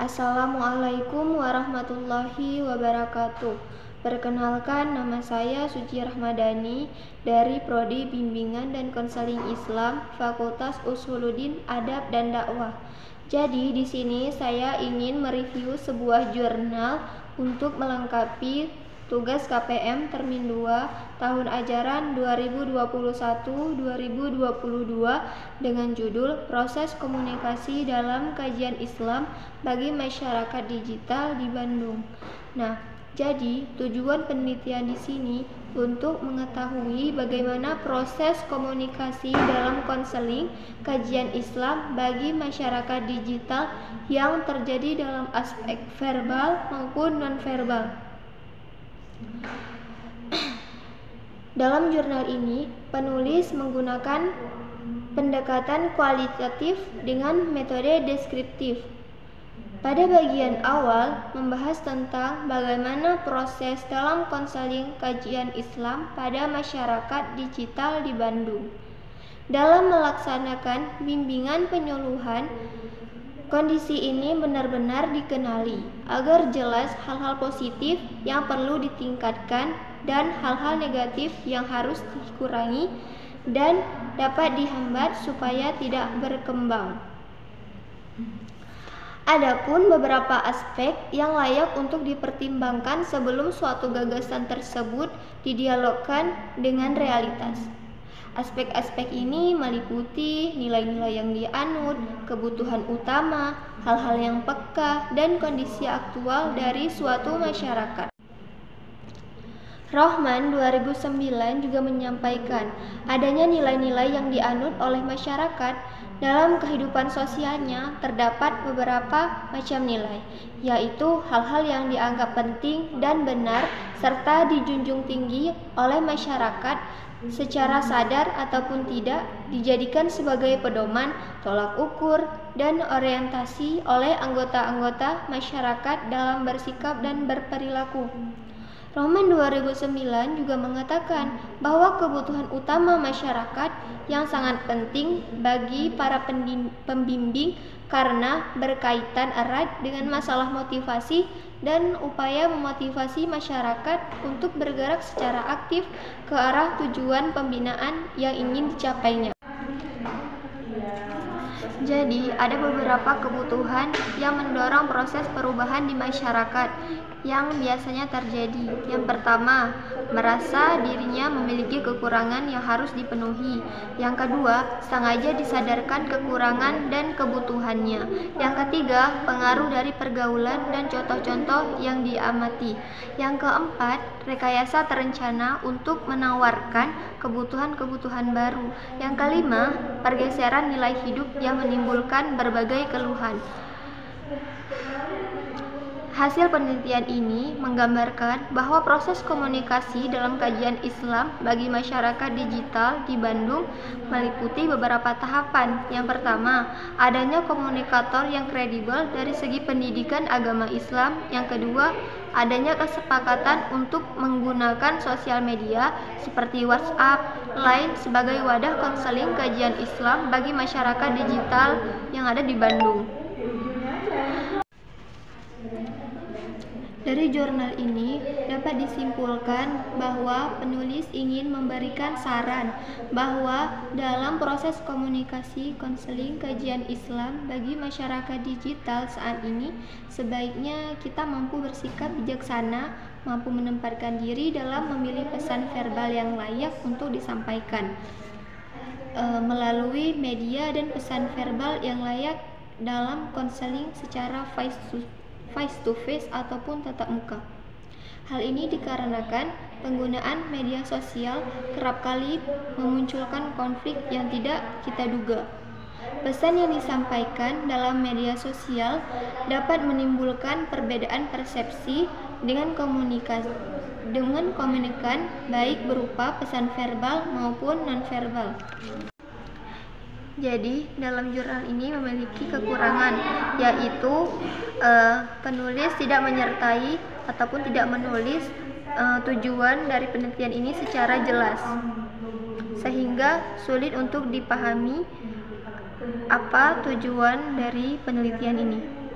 Assalamualaikum warahmatullahi wabarakatuh. Perkenalkan, nama saya Suci Rahmadani dari Prodi Bimbingan dan Konseling Islam, Fakultas Usuluddin Adab dan Dakwah. Jadi di sini saya ingin mereview sebuah jurnal untuk melengkapi tugas KPM Termin 2 tahun ajaran 2021-2022 dengan judul Proses Komunikasi dalam Kajian Islam bagi Masyarakat Digital di Bandung. Nah, jadi tujuan penelitian di sini untuk mengetahui bagaimana proses komunikasi dalam konseling kajian Islam bagi masyarakat digital yang terjadi dalam aspek verbal maupun nonverbal. Dalam jurnal ini, penulis menggunakan pendekatan kualitatif dengan metode deskriptif. Pada bagian awal, membahas tentang bagaimana proses dalam konseling kajian Islam pada masyarakat digital di Bandung. Dalam melaksanakan bimbingan penyuluhan, kondisi ini benar-benar dikenali agar jelas hal-hal positif yang perlu ditingkatkan dan hal-hal negatif yang harus dikurangi dan dapat dihambat supaya tidak berkembang. Adapun beberapa aspek yang layak untuk dipertimbangkan sebelum suatu gagasan tersebut didialogkan dengan realitas. Aspek-aspek ini meliputi nilai-nilai yang dianut, kebutuhan utama, hal-hal yang peka, dan kondisi aktual dari suatu masyarakat. Rohman 2009 juga menyampaikan adanya nilai-nilai yang dianut oleh masyarakat dalam kehidupan sosialnya. Terdapat beberapa macam nilai, yaitu hal-hal yang dianggap penting dan benar serta dijunjung tinggi oleh masyarakat secara sadar ataupun tidak, dijadikan sebagai pedoman, tolak ukur, dan orientasi oleh anggota-anggota masyarakat dalam bersikap dan berperilaku. Rohman 2009 juga mengatakan bahwa kebutuhan utama masyarakat yang sangat penting bagi para pembimbing karena berkaitan erat dengan masalah motivasi dan upaya memotivasi masyarakat untuk bergerak secara aktif ke arah tujuan pembinaan yang ingin dicapainya. Jadi, ada beberapa kebutuhan yang mendorong proses perubahan di masyarakat yang biasanya terjadi. Yang pertama, merasa dirinya memiliki kekurangan yang harus dipenuhi. Yang kedua, sengaja disadarkan kekurangan dan kebutuhannya. Yang ketiga, pengaruh dari pergaulan dan contoh-contoh yang diamati. Yang keempat, rekayasa terencana untuk menawarkan kebutuhan-kebutuhan baru. Yang kelima, pergeseran nilai hidup yang menimbulkan berbagai keluhan. Hasil penelitian ini menggambarkan bahwa proses komunikasi dalam kajian Islam bagi masyarakat digital di Bandung meliputi beberapa tahapan. Yang pertama, adanya komunikator yang kredibel dari segi pendidikan agama Islam. Yang kedua, adanya kesepakatan untuk menggunakan sosial media seperti WhatsApp, Line sebagai wadah konseling kajian Islam bagi masyarakat digital yang ada di Bandung. Dari jurnal ini dapat disimpulkan bahwa penulis ingin memberikan saran bahwa dalam proses komunikasi konseling kajian Islam bagi masyarakat digital saat ini sebaiknya kita mampu bersikap bijaksana, mampu menempatkan diri dalam memilih pesan verbal yang layak untuk disampaikan melalui media dan pesan verbal yang layak dalam konseling secara face to face ataupun tatap muka. Hal ini dikarenakan penggunaan media sosial kerap kali memunculkan konflik yang tidak kita duga. Pesan yang disampaikan dalam media sosial dapat menimbulkan perbedaan persepsi dengan komunikan baik berupa pesan verbal maupun nonverbal. Jadi, dalam jurnal ini memiliki kekurangan, yaitu penulis tidak menyertai ataupun tidak menulis tujuan dari penelitian ini secara jelas, sehingga sulit untuk dipahami apa tujuan dari penelitian ini.